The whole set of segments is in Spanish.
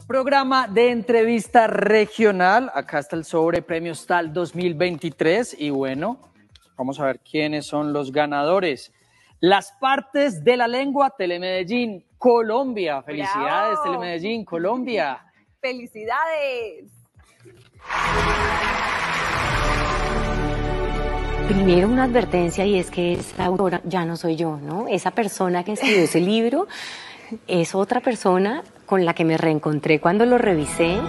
Programa de entrevista regional. Acá está el sobre Premios TAL 2023 y bueno, vamos a ver quiénes son los ganadores. Las partes de la lengua, Telemedellín, Colombia. Felicidades, ¡Bravo! Telemedellín, Colombia. ¡Felicidades! Primero una advertencia, y es que esa autora ya no soy yo, ¿no? Esa persona que escribió ese libro es otra persona con la que me reencontré cuando lo revisé.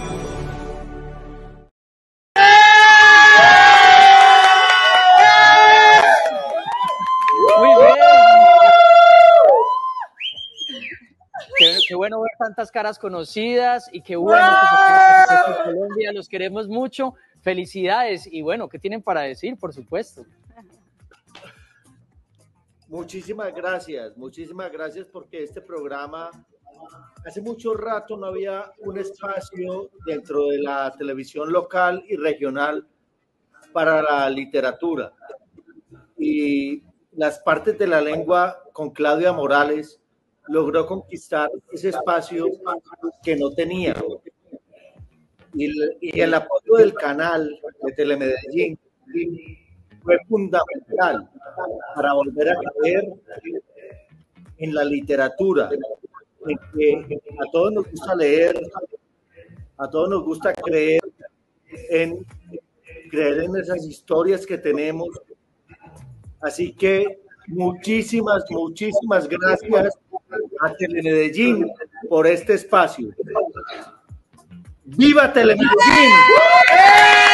Muy bien. Qué bueno ver tantas caras conocidas y qué bueno que se en Colombia. Los queremos mucho. Felicidades. Y bueno, ¿qué tienen para decir? Por supuesto. Muchísimas gracias porque este programa, hace mucho rato no había un espacio dentro de la televisión local y regional para la literatura. Y las partes de la lengua con Claudia Morales logró conquistar ese espacio que no tenía. Y el apoyo del canal de Telemedellín fue fundamental para volver a creer en la literatura, en que a todos nos gusta leer, a todos nos gusta creer en esas historias que tenemos. Así que muchísimas gracias a Telemedellín por este espacio. ¡Viva Telemedellín!